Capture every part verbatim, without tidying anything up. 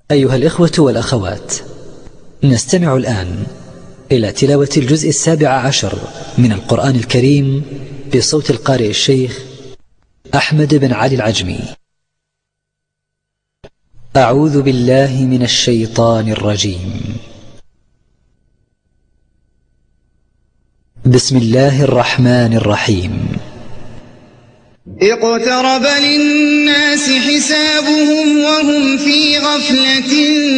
أيها الإخوة والأخوات، نستمع الآن إلى تلاوة الجزء السابع عشر من القرآن الكريم بصوت القارئ الشيخ أحمد بن علي العجمي. أعوذ بالله من الشيطان الرجيم. بسم الله الرحمن الرحيم. اقترب للناس حسابهم وهم في غفلة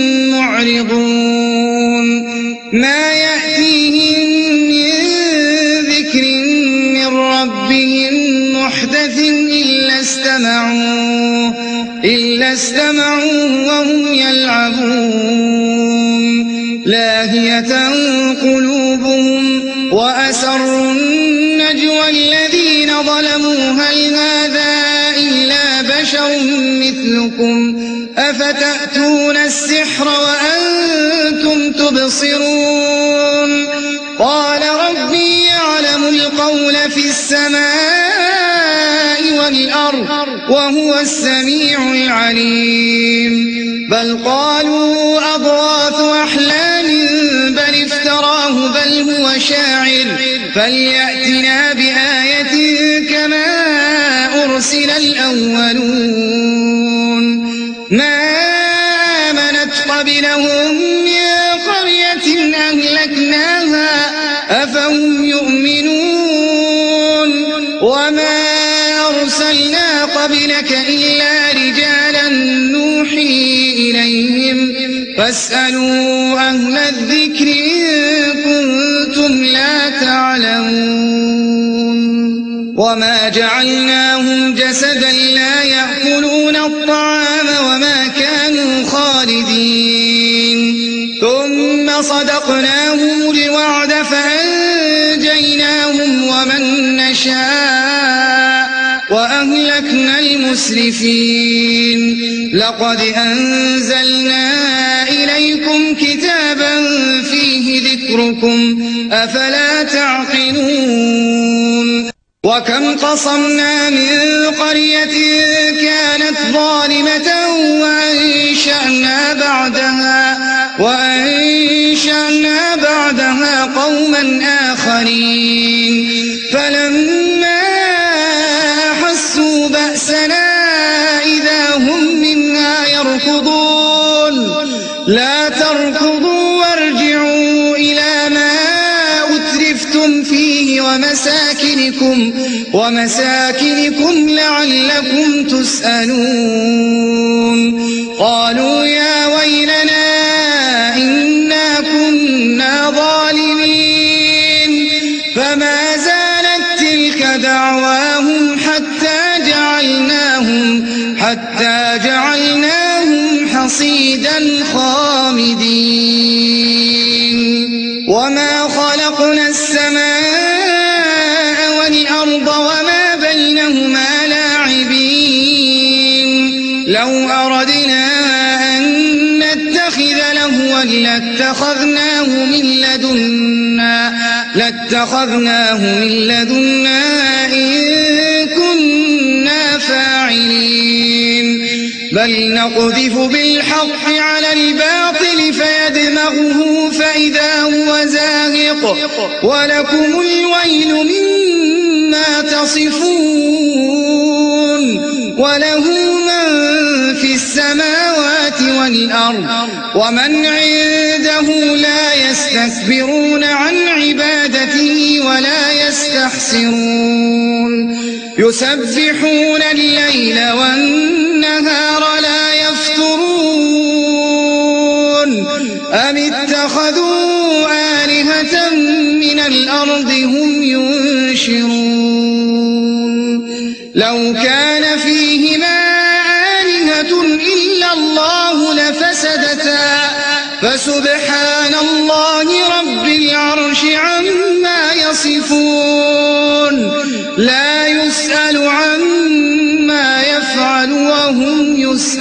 معرضون. ما يأتيهم من ذكر من ربهم محدث إلا استمعوه إلا استمعوه وهم يلعبون. لاهية قلوبهم وأسروا النجوى الذين ظلموا هل هذا إلا بشر مثلكم أفتأتون السحر وأنتم تبصرون. قال ربي يعلم القول في السماء والأرض وهو السميع العليم. بل قالوا أضغاث أحلام بل افتراه بل هو شاعر فليأتنا بآية كما أرسل الأولون. ما آمنت قبلهم من قرية أهلكناها أفهم يؤمنون. وما أرسلنا قبلك إلا رجالا نوحي إليهم فاسألوا أهل الذكر إن كنتم لا تعلمون. وما جعلناهم جسدا لا يأكلون الطعام وما كانوا خالدين. ثم صدقناهم الوعد فأنجيناهم ومن نشاء وأهلكنا المسرفين. لقد أنزلنا إليكم كتابا فيه ذكركم أفلا تعقلون. وكم قصمنا من قرية كانت ظالمة وأنشأنا بعدها وأنشأنا بعدها قوما آخرين. فلما أحسوا بأسنا إذا هم منها يركضون. لا تركضوا وارجعوا إلى ما أترفتم فيه ومساكنكم ومساكنكم لعلكم تسألون. قالوا يا ويلنا إنا كنا ظالمين. فما زالت تلك دعواهم حتى جعلناهم حتى جعلناهم حصيدا خامدين. وما خلقنا السماء والأرض وما بينهما لاعبين. لو أردنا أن نتخذ لهوا لاتخذناه من لدنا لاتخذناه من لدنا إن كنا فاعلين. بل نقذف بالحق على الباطل فيدمغه فإذا هو زاهق ولكم الويل مما تصفون. وله من في السماوات والأرض ومن عنده لا يستكبرون عن عبادته ولا يستحسرون. يسبحون الليل والنهار لا يفترون. أم اتخذوا آلهة من الأرض هم ينشرون. لو كان فيهما آلهة إلا الله لفسدتا فسبحان الله رب العرش عما يصفون. لا يسأل عما يفعل وهم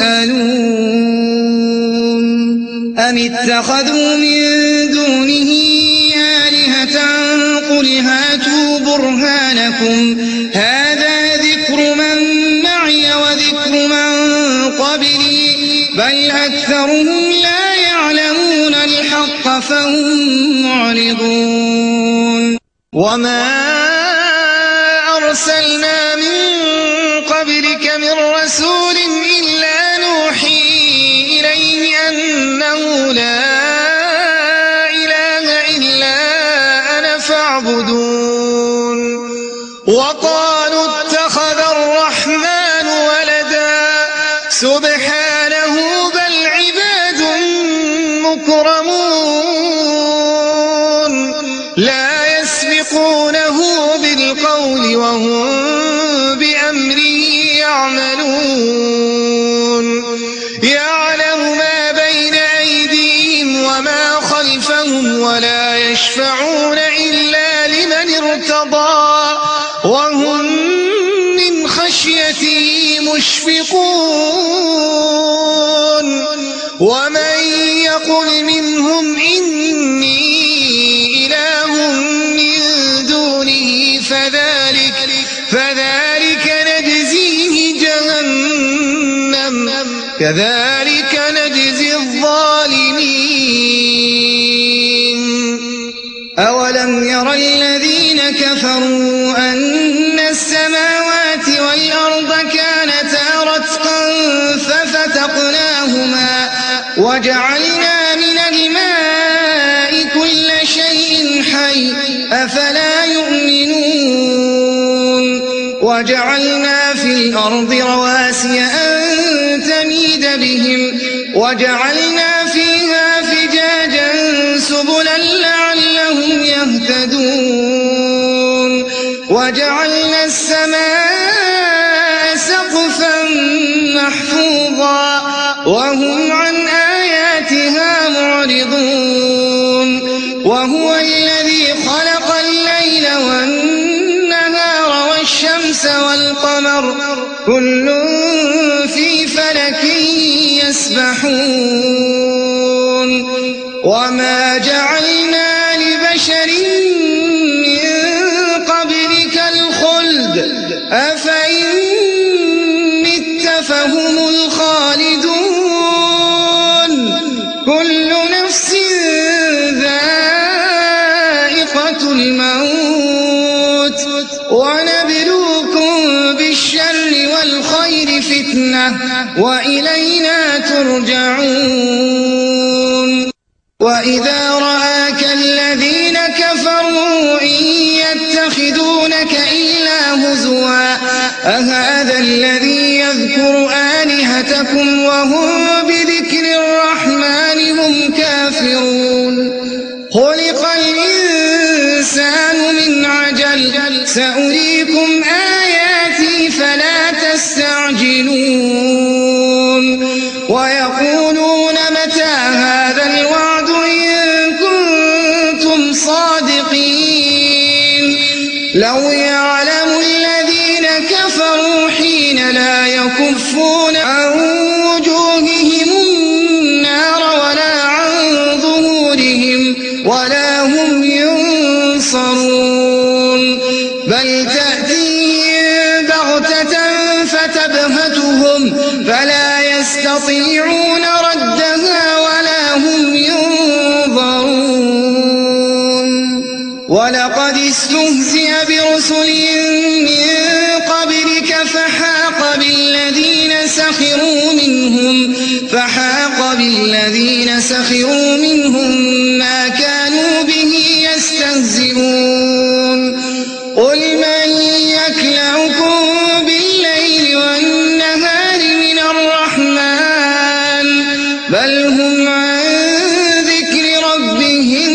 يسألون. أم اتخذوا من دونه آلهة قل هاتوا برهانكم هذا ذكر من معي وذكر من قبلي بل أكثرهم لا يعلمون الحق فهم معرضون وما أرسلنا من قبلك من رسول إلا نوحي إليه أنه لا إله إلا أنا فاعبدون وقالوا اتخذ الرحمن ولدا سبحانه بل عباد مكرمون لا يسبقونه بالقول وهم بأمره يعملون يعلم ما بين أيديهم وما خلفهم ولا يشفعون إلا لمن ارتضى وهم من خشيته مشفقون ومن يقل منهم إني إله من دونه فذلك, فذلك نجزيه جهنم كذلك نجزي الظالمين أولم ير الذين كفروا أن السماوات والأرض كانتا رتقا ففتقناهما وجعلنا من الماء كل شيء حي أفلا يؤمنون وجعلنا في الأرض رواسي أن تميد بهم وجعلنا فيها فجاجا سبلا لعلهم يهتدون وجعلنا السماء سقفا محفوظا وهم عن آياتها معرضون وهو الذي خلق الليل والنهار والشمس والقمر كل في فلك يسبحون وما جعلنا لبشر من قبلك الخلد أفإن مت فهم الخالدون كل نفس ذائقة الموت ونبلوكم بالشر والخير فتنة وإلينا ترجعون وإذا رآك الذين كفروا إن يتخذونك إلا هزوا أهذا الذي يذكر آلهتكم وهم بذكر الرحمن هم كافرون خلق الإنسان من عجل سأريكم آياتي فلا تستعجلون ويقولون متى هذا الوعد إن كنتم صادقين لو يعلم الذين كفروا حين لا يكفون عن وجوههم النار ولا عن ظهورهم ولا هم ينصرون بل تأتيهم بغتة فتبهتهم فلا يستطيعون ردها ولا هم ينظرون ولقد استهزئ برسل من قبلك فحاق بالذين سخروا منهم فحاق بالذين سخروا منهم ما كانوا به يستهزئون قل من يكلؤكم بالليل والنهار من الرحمن بل هم عن ذكر ربهم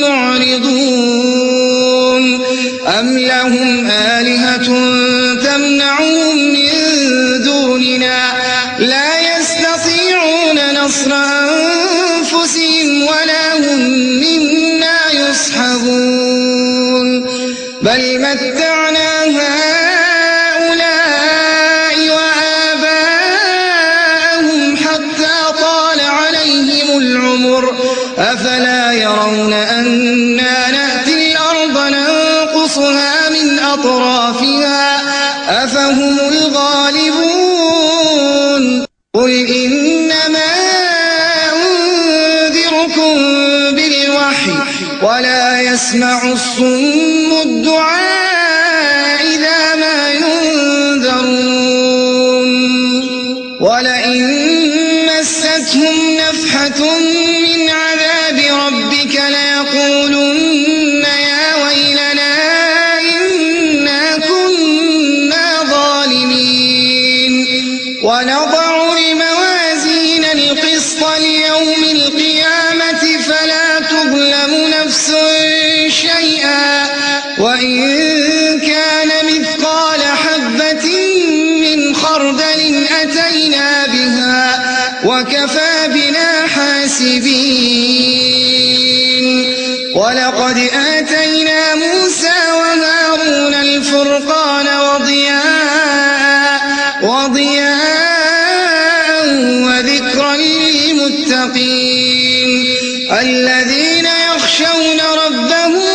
معرضون أم لهم آلهة تمنعهم من دوننا لا يستطيعون نصر أنفسهم ولا هم منا يصحبون بل متعنا هؤلاء وآباءهم حتى طال عليهم العمر أفلا يرون أنا نأتي الأرض ننقصها من أطرافها أفهم الغالبون قل إنما ولا يسمع الصم الدعاء إذا ما ينذرون ولئن مستهم نفحة من عذاب ربك ليقولن يا ويلنا إنا كنا ظالمين ونضع الموازين القسط ليوم القيامة فلا تظلم نفس شيئا وإن كان مثقال حبة من خردل أتينا بها وكفى بنا حاسبين ولقد آتينا موسى وهارون الفرقان وضياء وضياء وذكرا للمتقين الذين يخشون ربهم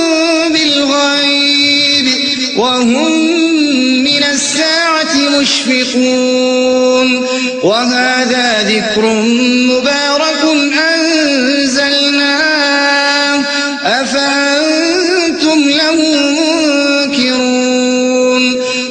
بالغيب وهم من الساعة مشفقون وهذا ذكر مبارك أنزلناه أفأنتم له منكرون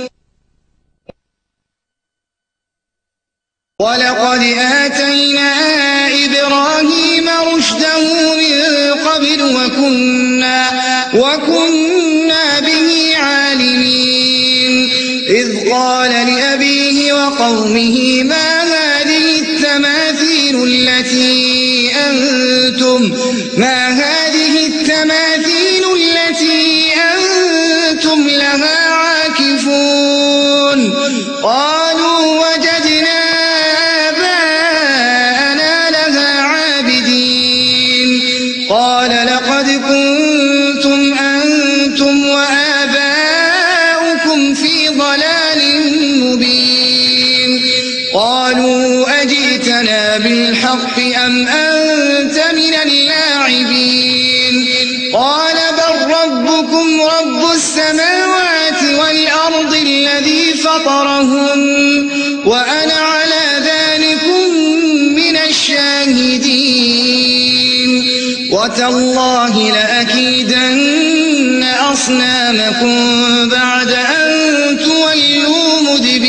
ولقد آتينا إبراهيم رشده من قبل وكنا, وكنا به عالمين إذ قال لأبيه وقومه ما هذه التماثيل التي أنتم ما هذه التماثيل التي أنتم لها عاكفون قالوا وجدنا آباءنا لها عابدين قال لقد كنتم أنتم وآباؤكم في ضلال مبين قالوا أجئتنا بالحق أم أنت من اللاعبين قال بل ربكم رب السماوات والأرض الذي فطرهم وأنا على ذلكم من الشاهدين وتالله لأكيدن أصنامكم بعد أن تولوا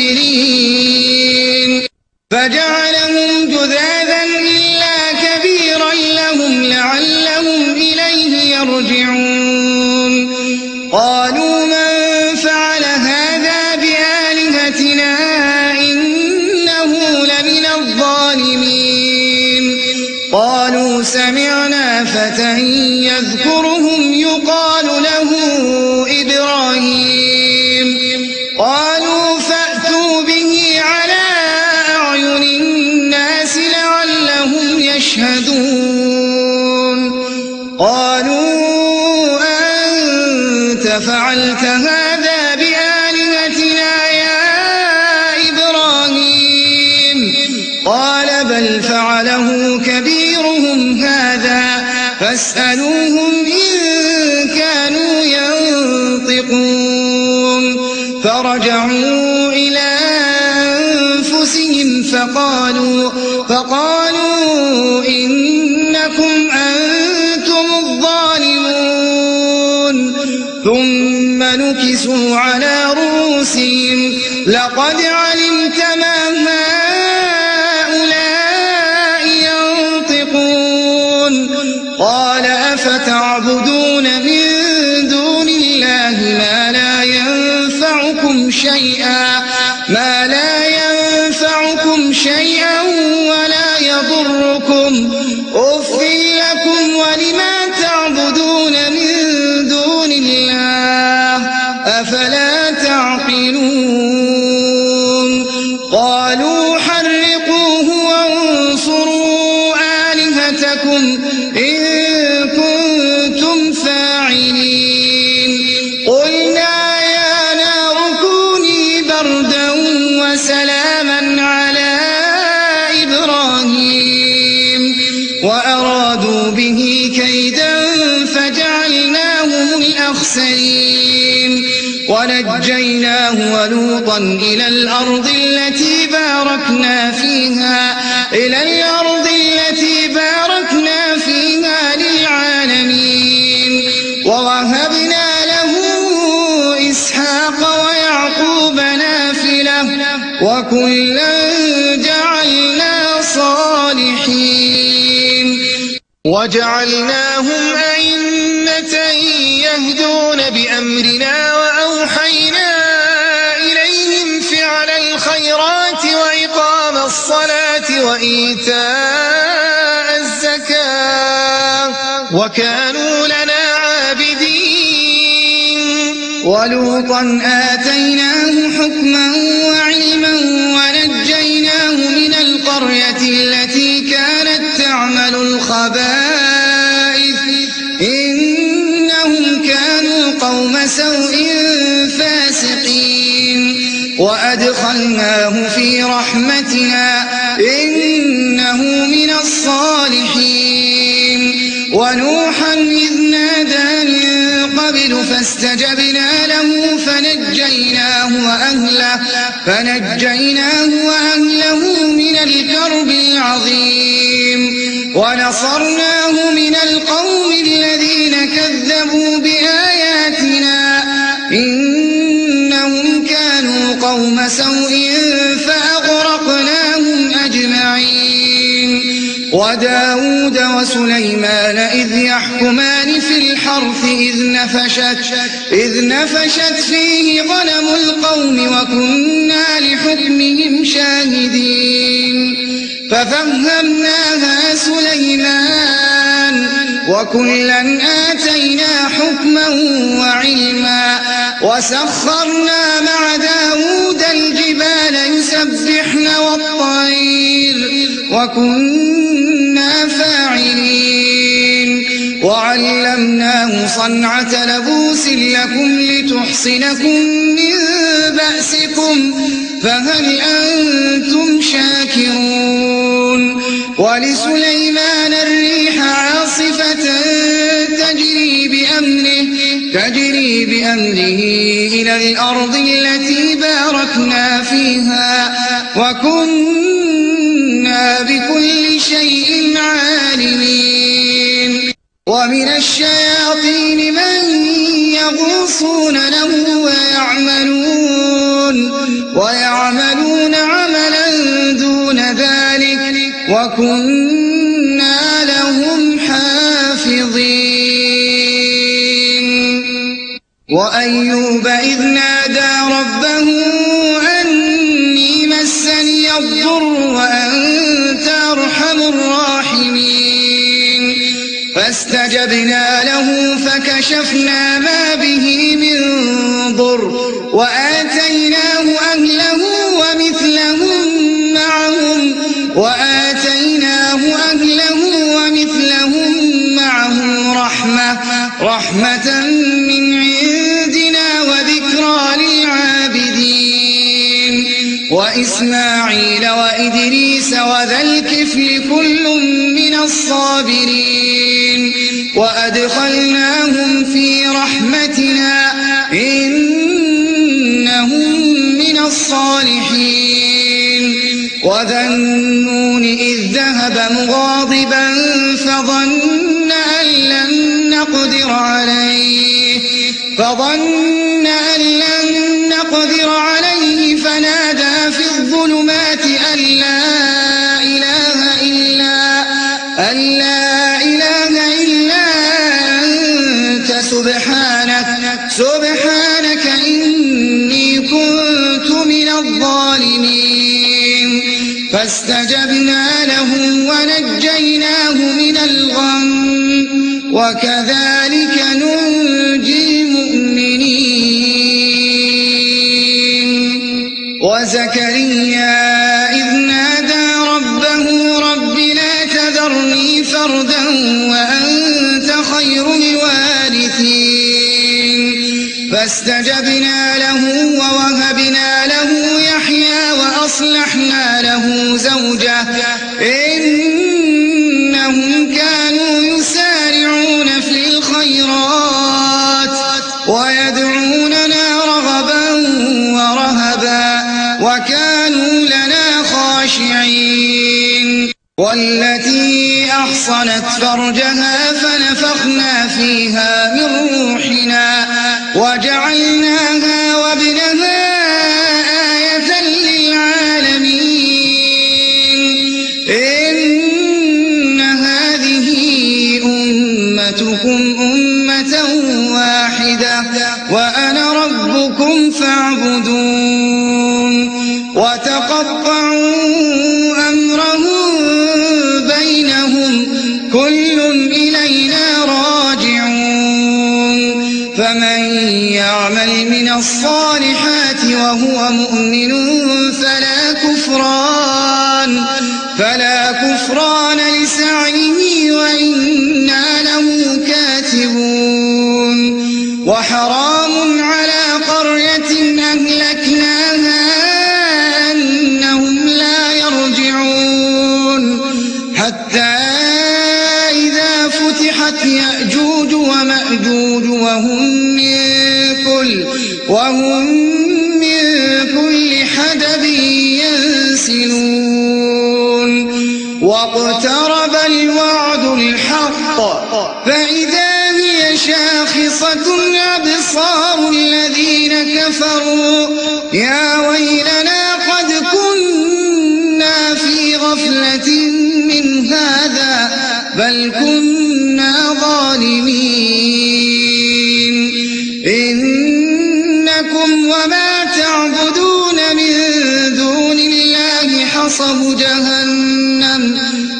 مدبرين فجعلهم جذاذا إلا كبيرا لهم لعلهم إليه يرجعون قالوا من فعل هذا بآلهتنا إنه لمن الظالمين قالوا سمعنا فتى يذكرهم يقال له إبراهيم قالوا فأتوا به على أعين الناس لعلهم يشهدون قالوا أنت فعلت هذا بآلهتنا يا إبراهيم قال بل فعله كبيرهم هذا فاسألوهم إن كانوا ينطقون فرجعوا إلى أنفسهم فقالوا فقالوا إنكم أنتم الظالمون ثم نكسوا على رؤوسهم لقد علمت ما هؤلاء ينطقون قال أفتعبدون من دون الله ما لا ينفعكم شيئا ما لا ينفعكم شيئا ولا يضركم أف لكم ولما تعبدون من دون الله أفلا تعقلون قالوا حرقوه وانصروا آلهتكم إن كنتم فاعلين قلنا يا نار كوني بردا وسلاما على إبراهيم وأرادوا به كيدا فجعلناهم الأخسرين ونجيناه ولوطا إلى الأرض التي باركنا فيها إلى الأرض التي باركنا فيها للعالمين الصالحين وجعلناهم أئمة يهدون بأمرنا وأوحينا إليهم فعل الخيرات وإقام الصلاة وإيتاء الزكاة وكانوا لنا عابدين ولوطا آتيناه حكما وعلما ونجيناه من القرية التي كانت تعمل الخبائث إنهم كانوا قوم سوء فاسقين وأدخلناه في رحمتنا إنه من الصالحين ونوحا إذ نادى من قبل فاستجبنا له فنجيناه وأهله, فنجيناه وأهله من الكرب العظيم ونصرناه من القوم الذين كذبوا بآياتنا إنهم كانوا قوم سوء فأغرقناهم أجمعين وداود وسليمان إذ يحكمان في الحرث إذ نفشت, إذ نفشت فيه غنم القوم وكنا لحكمهم شاهدين ففهمناها سليمان وكلا آتينا حكما وعلما وسخرنا مع داود الجبال يسبحن والطير وكنا فاعلين وعلمناه صنعة لبوس لكم لتحصنكم من بأسكم فهل أنتم شاكرون ولسليمان الريح عاصفة تجري بأمره, تجري بأمره إلى الأرض التي باركنا فيها وكنا بكل شيء عالمين ومن الشياطين من يغوصون له ويعملون, ويعملون عملا دون ذلك وكنا لهم حافظين وأيوب إذ نادى ربه أني مسني الضر وأنت أرحم الراحمين فاستجبنا له فكشفنا ما به من ضر وآتيناه أهله ومثلهم معهم وآتيناه أهله ومثلهم معهم رحمة, رحمة من عندنا وذكرى للعابدين وإسماعيل وإدريس وذا الكفل كل من الصابرين وأدخلناهم في رحمتنا إنهم من الصالحين وذا النون إذ ذهب مغاضبا فظن أن لن نقدر عليه فظن أن لن نقدر عليه فنادى في الظلمات أن لا إله إلا أن لا إله إلا أنت سبحانك سبحانك إني كنت من الظالمين فاستجبنا له ونجيناه من الغم وكذلك ننجي المؤمنين وزكريا إذ نادى ربه رب لا تذرني فردا وأنت خير الوارثين فاستجبنا له ووهبنا له يحيى وأصلحنا له زوجه إنهم كانوا يسارعون في الخيرات ويدعوننا رغبا ورهبا وكانوا لنا خاشعين والتي أحصنت فرجها فنفخنا فيها من روحنا وجعلناها وابنها آية للعالمين إن أمتكم أمة واحدة وأنا ربكم فاعبدون وتقطعوا أمرهم بينهم كل إلينا راجعون فمن يعمل من الصالحات وهو مؤمن فلا كفران فلا كفران لسعيه وإنا له كاتبون وحرام على قرية أهلكناها أنهم لا يرجعون حتى إذا فتحت يأجوج ومأجوج وهم من كل وهم من كل حدب ينسلون واقترب الوعد الحق فإذا هي شاخصة أبصار الذين كفروا يا ويلنا قد كنا في غفلة من هذا بل كنا ظالمين إنكم وما تعبدون من دون الله حصب جهنم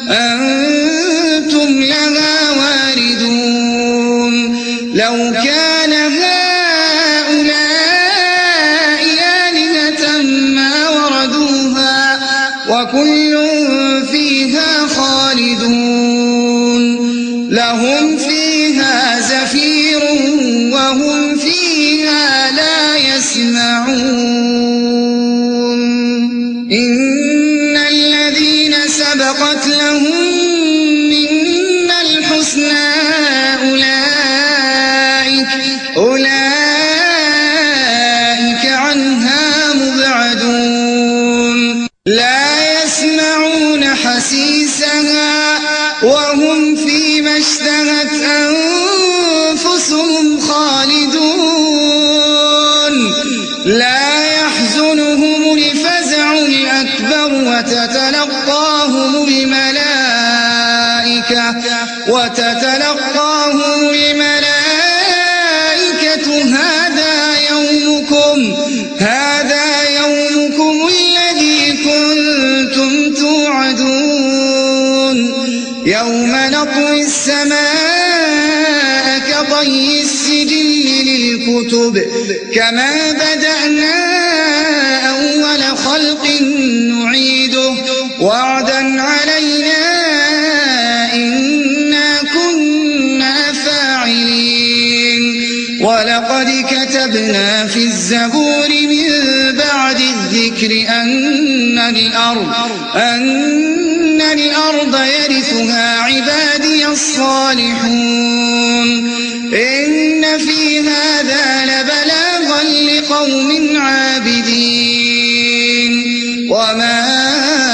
أنتم لها واردون لو كان هؤلاء آلهة ما وردوها وكل فيها خالدون لهم فيها زفير وهم فيها لا يسمعون إن الذين سبقت لهم منا الحسنى أولئك أولئك عنها مبعدون لا يسمعون حسيسها وهم فيما اشتهت أنفسهم خالدون لا يحزنهم الفزع الأكبر وتتلقاهم الملائكة وتتلقاهم الملائكة هذا يومكم هذا يومكم الذي كنتم توعدون يوم نطوي السماء كطي السجل للكتب كما بدأنا أول خلق نعيده وعدا علينا إنا كنا فاعلين ولقد كتبنا في الزبور من بعد الذكر أن الأرض أن الأرض يرثها عبادي الصالحون إن في هذا لبلاغا لقوم عابدين وما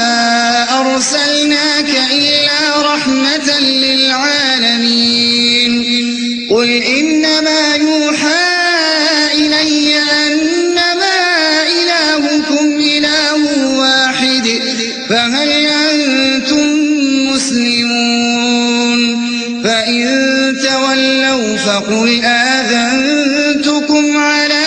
أرسلناك إلا رحمة للعالمين قل إنما يوحى إلي أنما إلهكم إله واحد فهل أنتم مسلمون فإن تولوا فقل آذنتكم على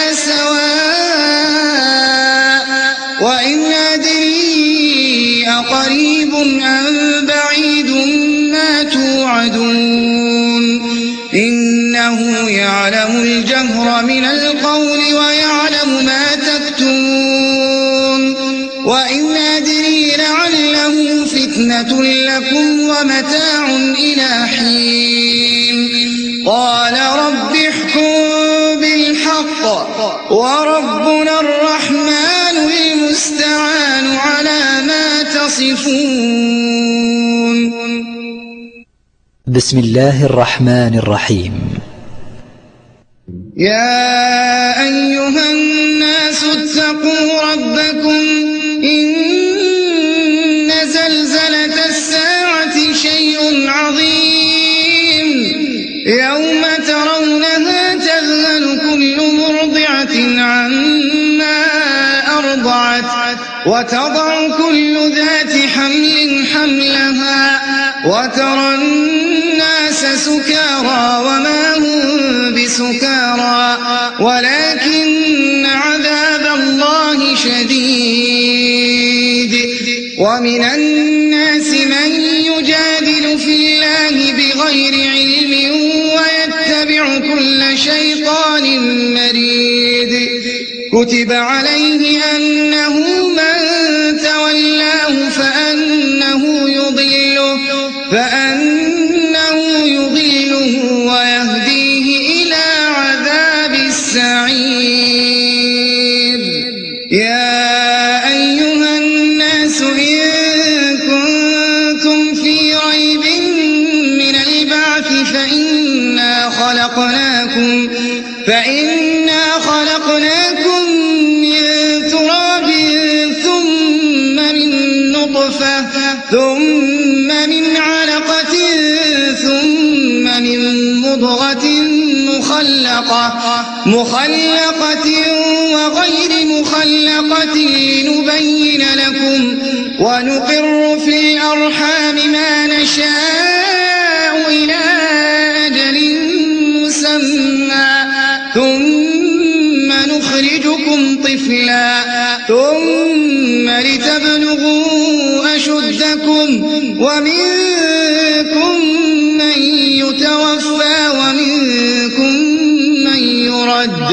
سواء وإن أدري أقريب أم بعيد ما توعدون إنه يعلم الجهر من القول ويعلم ما تكتمون وإن أدري لعله فتنة لكم ومتاع إلى حين قال رب احكم بالحق وربنا الرحمن المستعان على ما تصفون. بسم الله الرحمن الرحيم. يا أيها الناس اتقوا ربكم إن زلزلة الساعة شيء عظيم يوم ترونها تذهل كل مرضعة عما أرضعت وتضع كل ذات حمل حملها وترى الناس سكارى وما هم بسكارى ولكن عذاب الله شديد. ومن الناس من يجادل في الله بغير علم ويتبع كل شيطان مريد. كتب عليه أنه من تولاه فأنه يضله فأنه يضله ويهديه إلى عذاب السعير. يا أيها الناس إن كنتم في ريب من البعث فإنا خلقناكم فإنا خلقناكم من تراب ثم من نطفة ثم من علقة ثم من مضغة مخلقة مخلقة وغير مخلقة لنبين لكم ونقر في الأرحام ما نشاء إلى أجل مسمى ثم نخرجكم طفلا ثم لتبلغوا أشدكم ومنكم من يتوفى ومنكم من يرد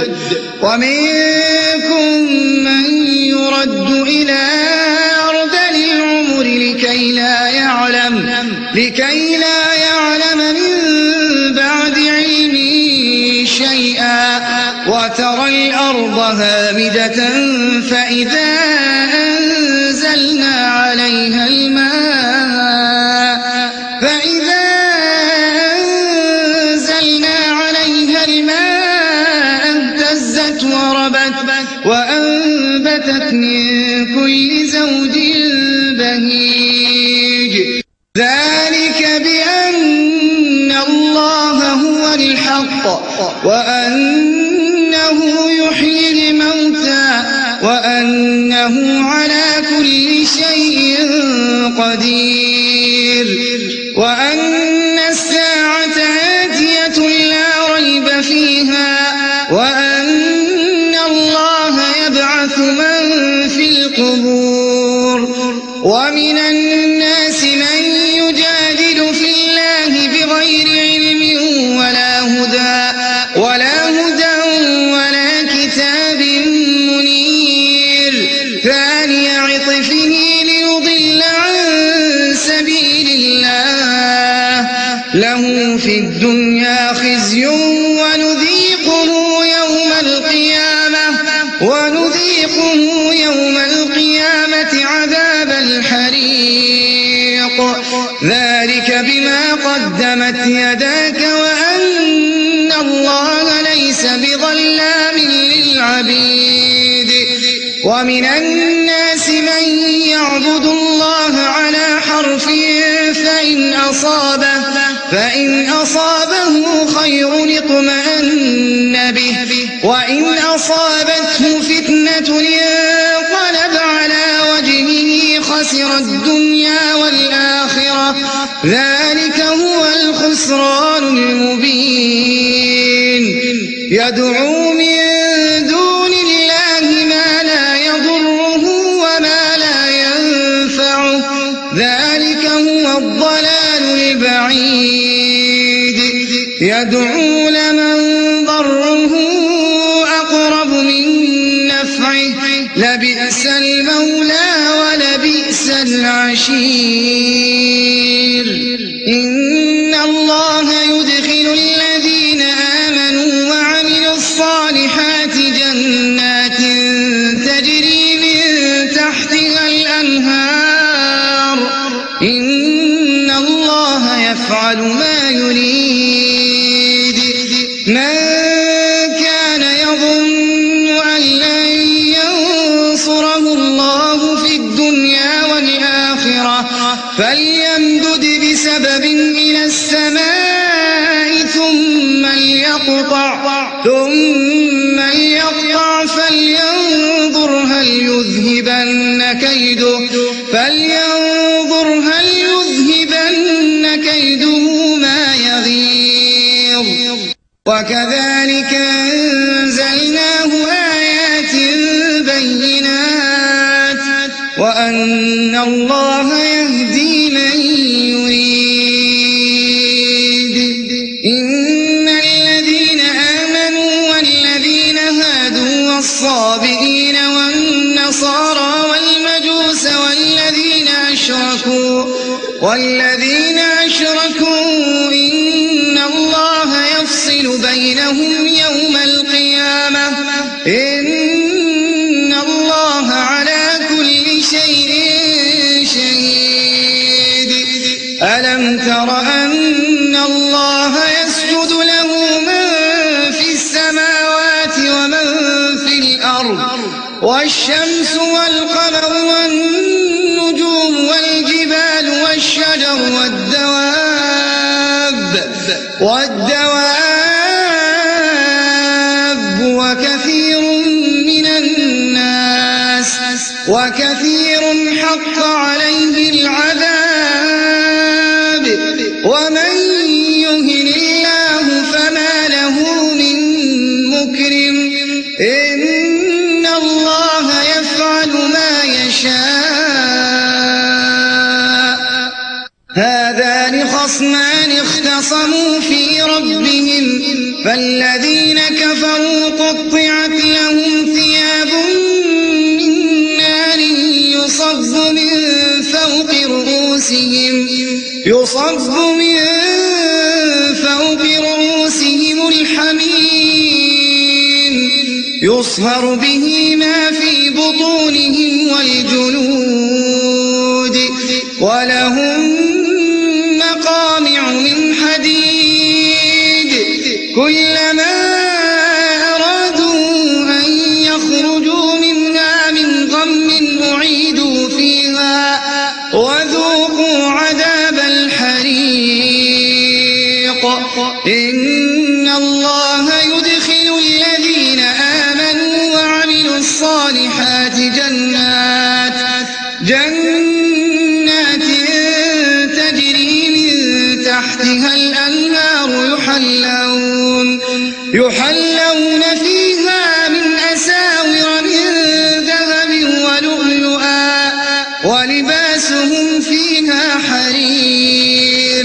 ومنكم من يرد إلى أرذل العمر لكي لا يعلم لكي لا يعلم من بعد علم شيئا. وترى الأرض هامدة فإذا أنزلنا عليها الماء فإذا أنزلنا عليها الماء اهتزت وربت وأنبتت من كل زوج بهيج. ذلك بأن الله هو الحق وأنه يحيي الموتى وأنه على كل شيء قدير وأن الساعة آتية لا ريب فيها وأن الله يبعث من في القبور. ومن الناس من يجادل في الله بغير علم ولا هدى ولا هدى ولا كتاب منير ثاني عطفه ليضل عن سبيل الله له في الدنيا خزي ونذيقه يوم القيامة ونذيقه يوم القيامة عذاب الحريق. ذلك بما قدمت يداك وأن الله ليس بظلام للعبيد. ومن الناس من يعبد الله على حرف فإن أصابه فإن أصابه خير اطمأن به وإن أصابته فتنة انقلب على وجهه خسر الدنيا والآخرة ذلك هو الخسران المبين. يدعو من دون الله ما لا يضره وما لا ينفعه ذلك هو الضلال البعيد. يدعو لمن ضره أقرب من نفعه لبئس المولى ولبئس العشير. إن الله يدخل الذين آمنوا وعملوا الصالحات جنات تجري من تحتها الأنهار إن الله يفعل ما يريد. من كان يظن أن لن ينصره الله في الدنيا والآخرة فليمدد بسبب إلى السماء ثم ليقطع ثم ليقطع فلينظر هل يذهبن كيده فلينظر هل يذهبن كيده ما يغيظ. وكذلك أنزلناه آيات بينات وأن الله يهدي من يريد. إن الذين آمنوا والذين هادوا والصابئين والنصارى والمجوس والذين أشركوا والذين أشركوا إن الله يفصل بينهم يوم القيامة إن الله على كل شيء شهيد. ألم تر أن الله يسجد له من في السماوات ومن في الأرض والشمس والقمر والنجوم والجبال والشجر والدواب والدواب وكثير من الناس وكثير حق عليه العذاب ومن يهن الله فما له من مكرم إن الله يفعل ما يشاء. هذان خصمان اختصموا في ربهم فالذين كفروا قطعت لهم ثياب من نار يصب من فوق رؤوسهم يصب من فوق رؤوسهم الحميم يصهر به ما في بطونهم والجلود ولهم مقامع من حديد كلما أرادوا أن يخرجوا منها من غم أعيدوا فيها وذوقوا عذاب الحريق. إن الله يدخل الذين آمنوا وعملوا الصالحات جنات جنات تجري من تحتها الأنهار يحلون يحلون فيها من أساور من ذهب ولؤلؤا ولباسهم فيها حرير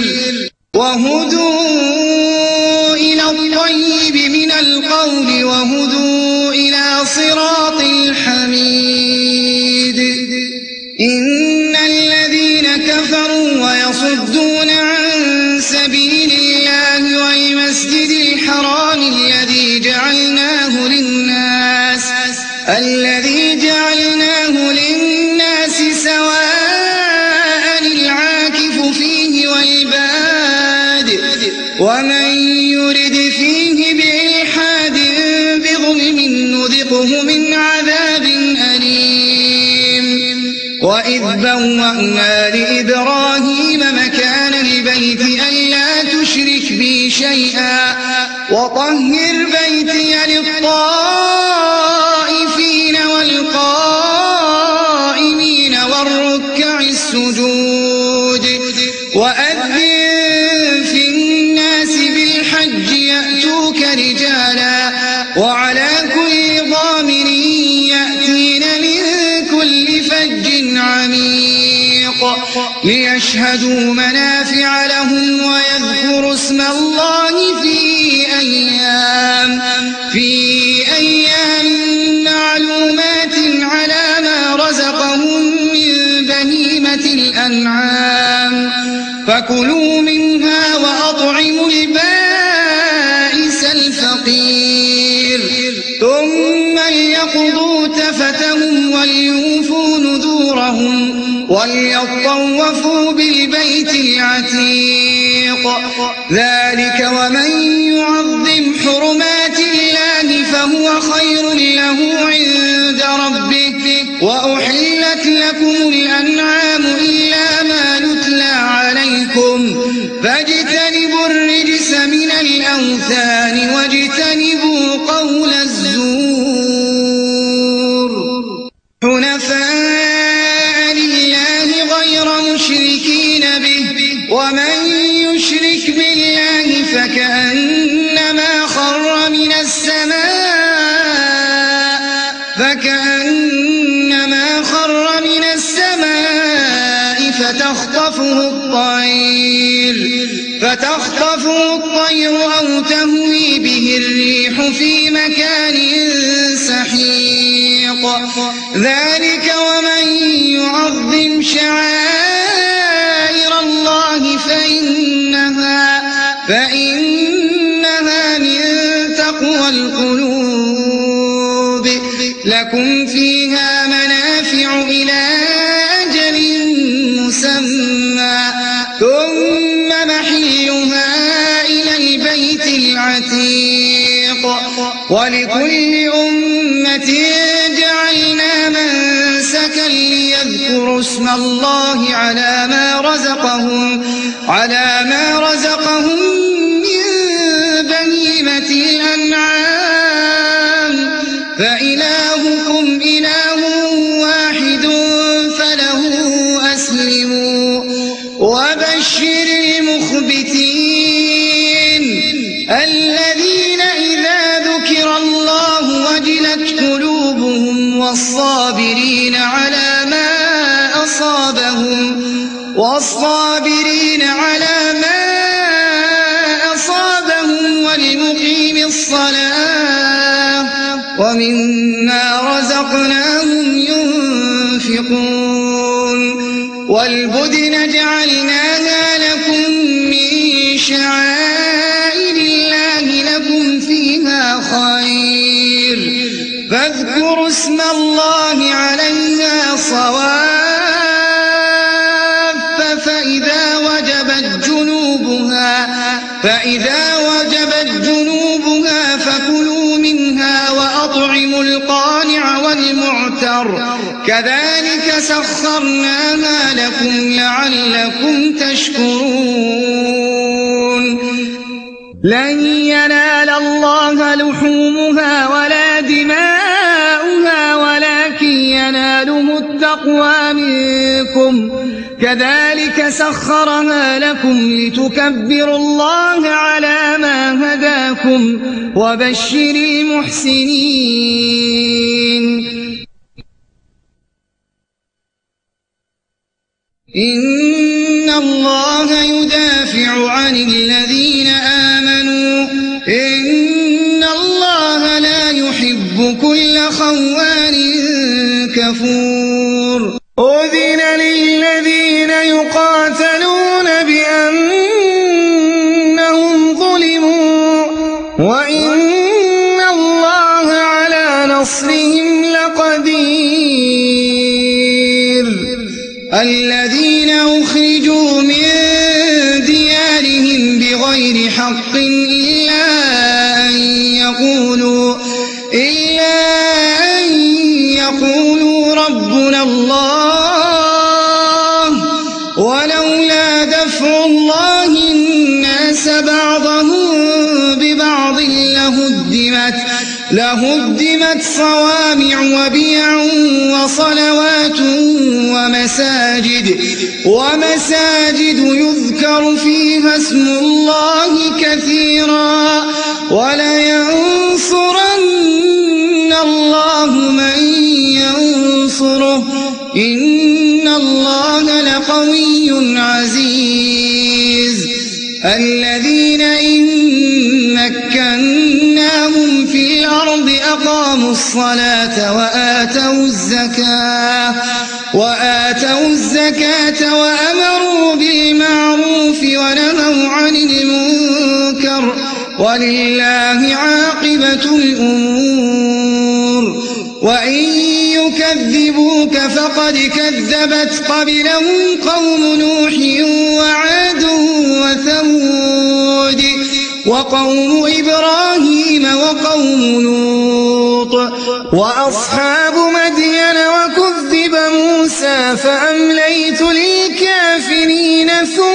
وهدوا إلى الطيب من القول وهدوا إلى صراط الحميد. إن الذين كفروا ويصدون عن سبيل الله والمسجد الحرام الذي جعلناه للناس الذي جعلناه للناس سواء العاكف فيه والباد ومن يرد فيه بإلحاد بظلم نذقه من عذاب أليم. وإذ بوأنا لإبراهيم مكان البيت ألا تشرك بي شيئا وطهر بيتي للطائفين والقائمين والركع السجود وأذن في الناس بالحج يأتوك رجالا وعلى كل ضامر يأتين من كل فج عميق ليشهدوا منافع لهم ويذكروا اسم الله في أيام في أيام معلومات على ما رزقهم من بهيمة الأنعام فكلوا منها وأطعموا البائس الفقير ثم ليقضوا تفتهم وليوفوا نذورهم وليطوفوا بالبيت العتيق. ذلك ومن يعظم حرمات الله فهو خير له عند ربه. وأحلت لكم الأنعام إلا ما يتلى عليكم فاجتنبوا الرجس من الأوثان واجتنبوا قول الزور حنفاء لله غير مشركين به ومن يشرك بالله فكأنما فتخطفه الطير فتخطفه الطير أو تهوي به الريح في مكان سحيق ذلك ومن يعظم شعائر الله فإنها, فإنها من تقوى القلوب لكم فيها منافع إلى أجل مسمى ثم محلها إلى البيت العتيق ولكل أمة جعلنا منسكا ليذكروا اسم الله على ما رزقهم على ما رزقهم من بهيمة الأنعام فإلهكم إله واحد فله أسلموا وبشر المخبتين الذين إذا ذكر الله وجلت قلوبهم والصابرين على ما أصابهم والصابرين على ما أصابهم والمقيم الصلاة ومما رزقناهم ينفقون والبدن جعلناها لكم من شعائر الله لكم فيها خير فاذكروا اسم الله عليها صواف فإذا وجبت جنوبها فإذا وجبت جنوبها فكلوا منها وأطعموا القانع والمعتر كذلك سخرناها لكم لعلكم تشكرون لن ينال الله لحومها ولا دماؤها ولكن يناله التقوى منكم كذلك سخرها لكم لتكبروا الله على ما هداكم وبشر المحسنين إن الله يدافع عن الذين آمنوا إن الله لا يحب كل خوان كفور أذن للذين يقاتلون بأنهم ظلموا وإن الله على نصرهم لقدير الذين أخرجوا من ديارهم بغير حق إلا أن يقولوا إلا أن يقولوا ربنا الله ولولا دفع الله الناس بعضهم ببعض لهدمت لهدمت صوامع وبيع وصلوات ومساجد ومساجد يذكر فيها اسم الله كثيرا ولينصرن الله من ينصره إن الله لقوي عزيز الذين إن مكناهم في الأرض أقاموا الصلاة وآتوا الزكاة وآتوا الزكاة وأمروا بالمعروف ونهوا عن المنكر ولله عاقبة الأمور وإن يكذبوك فقد كذبت قبلهم قوم نوح وعاد وثمود وقوم إبراهيم وقوم لوط وأصحاب مدين وكذب موسى فأمليت للكافرين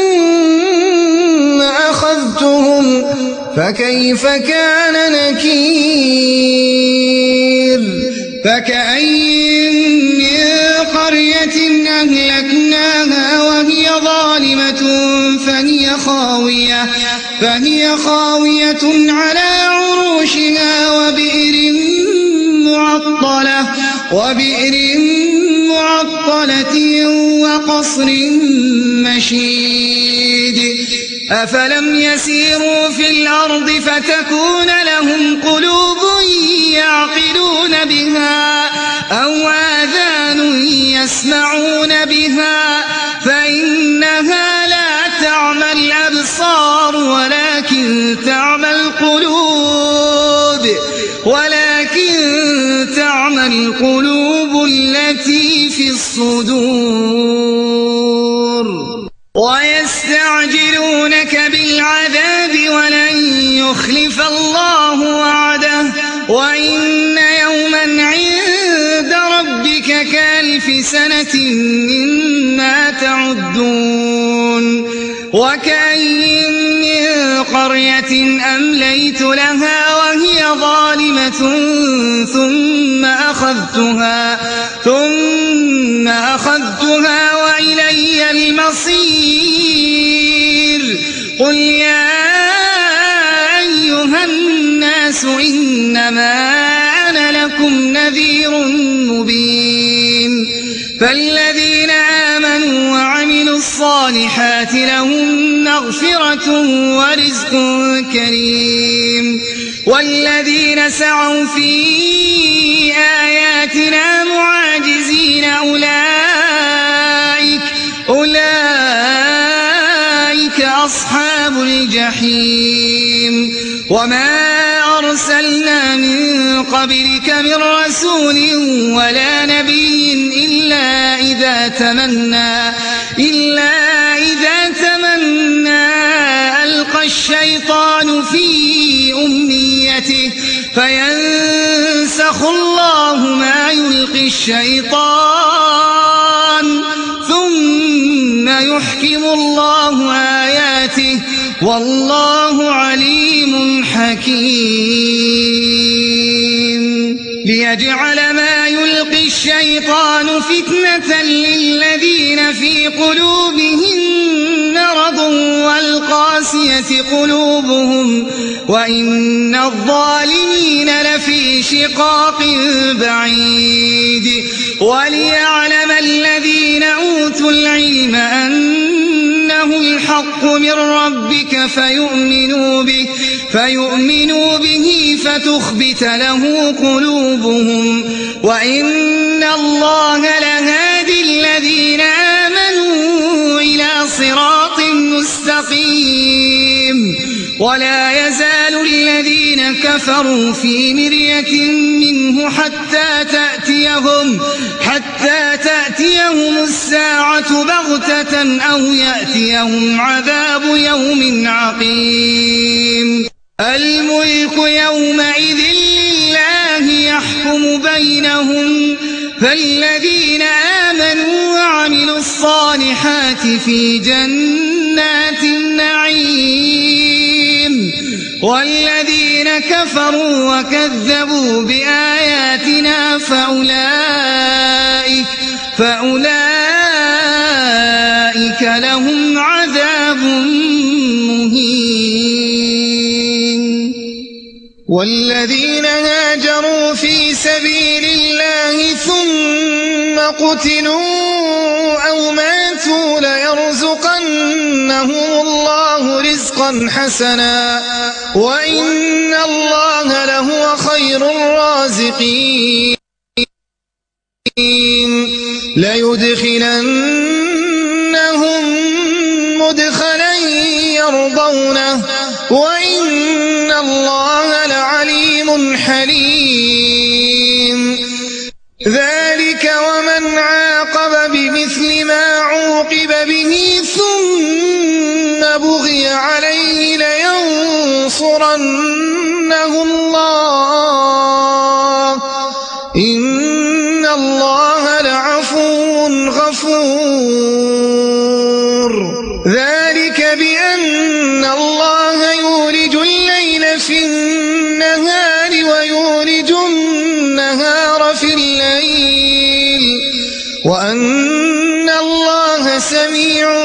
ثم أخذتهم فكيف كان نكير فكأين من قرية أهلكناها وهي ظالمة فهي خاوية فهي خاوية على عروشها وبئر معطلة وبئر معطلة وقصر مشيد أفلم يسيروا في الأرض فتكون لهم قلوب يعقلون بها أو آذان يسمعون بها فإنها لا تعمى الأبصار ولكن تعمى القلوب ولكن تعمى القلوب التي في الصدور ويستعجلونك بالعذاب ولن يخلف الله وعده وإن يوما عند ربك كألف سنة مما تعدون وكأين من قرية أمليت لها وهي ظالمة ثم أخذتها ثم أخذتها وإلي المصير قل يا أيها الناس إنما أنا لكم نذير مبين فالذين آمنوا وعملوا الصالحات لهم مغفرة ورزق كريم والذين سعوا في آياتنا معاجزين أولئك أولئك أصحاب الجحيم وما أرسلنا من قبلك من رسول ولا نبي إلا إذا تمنى إلا إذا تمنى ألقى الشيطان في أمنيته فينسخ الله ما يلقي الشيطان ثم يحكم الله آياته والله عليم حكيم ليجعل ما يلقي الشيطان فتنة للذين في قلوبهم مرض والقاسية قلوبهم وإن الظالمين لفي شقاق بعيد وليعلم الذين أوتوا العلم أنه الحق من ربك فيؤمنوا به فيؤمنوا به فتخبت له قلوبهم وإن الله لهادي الذين آمنوا إلى صراط مستقيم ولا يزال الذين كفروا في مرية منه حتى تأتيهم حتى تأتيهم الساعة بغتة أو يأتيهم عذاب يوم عقيم الملك يومئذ لله يحكم بينهم فالذين آمنوا وعملوا الصالحات في جنات النعيم والذين كفروا وكذبوا بآياتنا فأولئك فأولئك لهم عذاب مهين والذين هاجروا في سبيل الله ثم قتلوا أو ماتوا ليرزقنهم الله رزقا حسنا وإن الله لهو خير الرازقين ليدخلنهم مدخلا يرضونه وإن الله لعليم حليم ذلك ومن عاقب بمثل ما عوقب به ثم بغي عليه لينصرنه الله إن الله لعفو غفور ذلك بأن الله يولج الليل في النهار ويولج النهار في الليل وأن الله سميع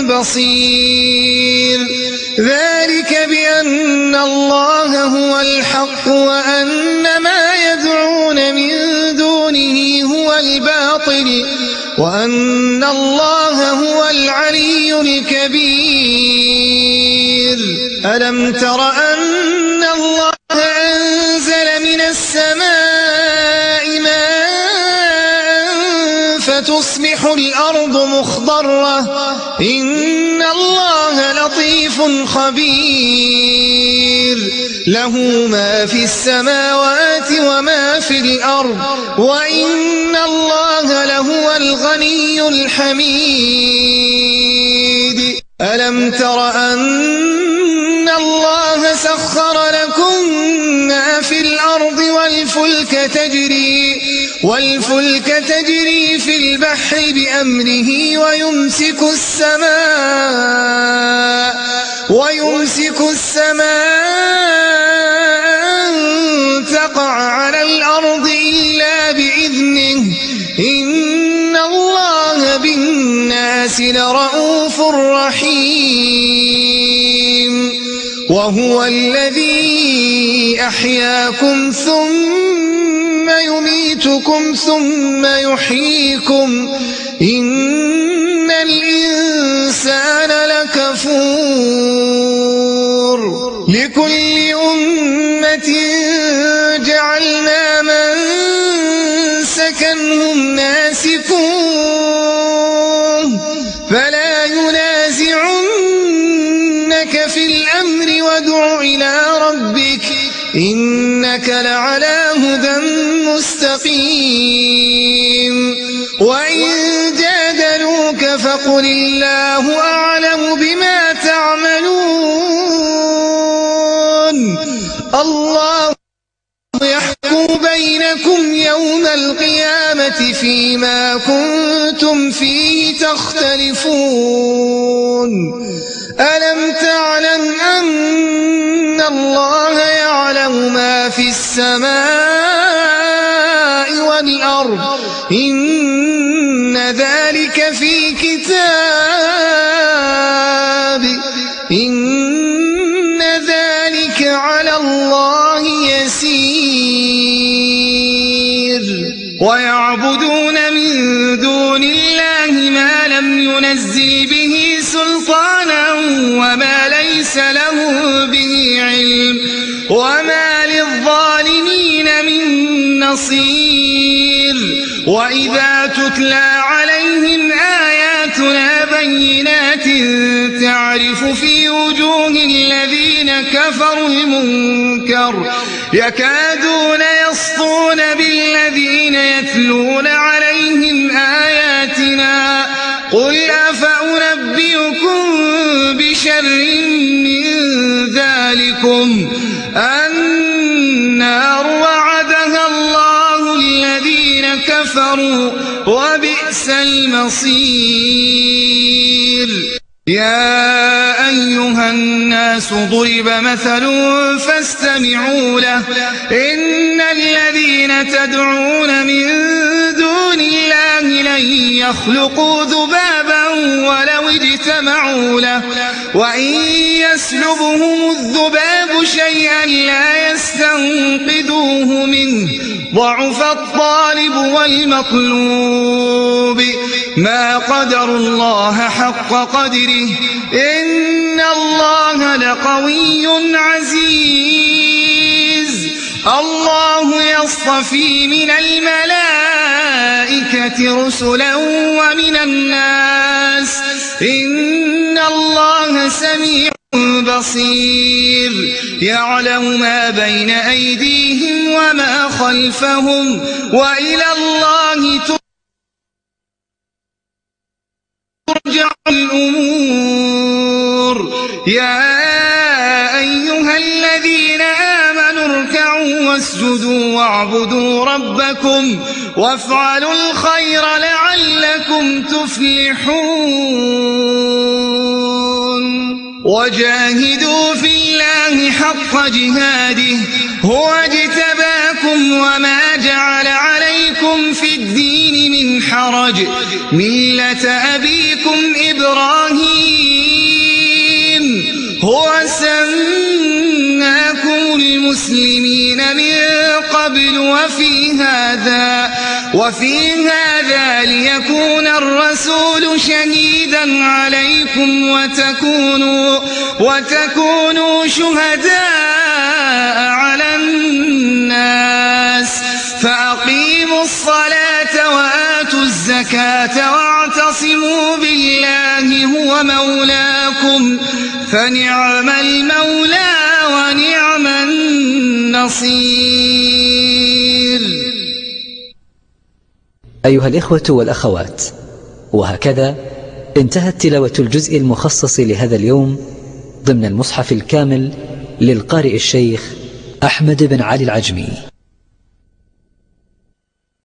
بصير ذلك بأن الله هو الحق وأن ما يدعون من دونه هو الباطل وأن الله هو العلي الكبير. ألم تر أن الله أنزل من السماء ماء فتصبح الأرض مخضرة إن الله لطيف خبير له ما في السماوات وما في الأرض وإن الله لهو الغني الحميد. ألم تر أن الله سخر لكم ما في الأرض والفلك تجري والفلك تجري في البحر بأمره ويمسك السماء ويمسك السماء أن تقع على الأرض إلا بإذنه إن الله بالناس لرءوف رحيم. وهو الذي أحياكم ثم يميتكم ثم يحييكم إن الإنسان لكفور. لكل أمة جعلنا منسكا هم ناسكوه فلا ينازعنك في الأمر وادع إلى ربك إنك لعلى هدى مستقيم. وإن جادلوك فقل الله أعلم بما تعملون الله يحكم بينكم يوم القيامة فيما كنتم فيه تختلفون. ألم تعلم أن الله يعلم ما في السماء والأرض إن ذلك في كتاب إن ذلك على الله يسير. ويعبدون من دون الله ما لم ينزل به سلطانا وما ليس له به علم وما للظالمين من نصير. وإذا تتلى عليهم آياتنا بينات تعرف في وجوه الذين كفروا المنكر يكادون يسطون بالذين يتلون عليهم آياتنا قل أفأنبئكم بشر من ذلكم النار وعدها الله الذين كفروا وبئس المصير. يا أيها الناس ضرب مثل فاستمعوا له إن الذين تدعون من دون الله لن يخلقوا ذبابا ولو اجتمعوا له وإن يسلبهم الذباب شيئا لا يستنقذوه منه ضعف الطالب والمطلوب ما قدر الله حق قدره إن الله لقوي عزيز. الله يصطفي من الملائكة رسلا ومن الناس إن الله سميع بصير. يعلم ما بين أيديهم وما خلفهم وإلى الله ترجع الأمور. يا أيها الذين آمنوا اركعوا واسجدوا واعبدوا ربكم وافعلوا الخير لعلكم تفلحون. وجاهدوا في الله حق جهاده هو اجتباكم وما جعل عليكم في الدين من حرج ملة أبيكم إبراهيم هو سماكم المسلمين من قبل وفي هذا وفي هذا ليكون الرسول شهيدا عليكم وتكونوا, وتكونوا شهداء على الناس فأقيموا الصلاة وآتوا الزكاة واعتصموا بالله هو مولاكم فنعم المولى ونعم النصير. أيها الإخوة والأخوات، وهكذا انتهت تلاوة الجزء المخصص لهذا اليوم ضمن المصحف الكامل للقارئ الشيخ أحمد بن علي العجمي.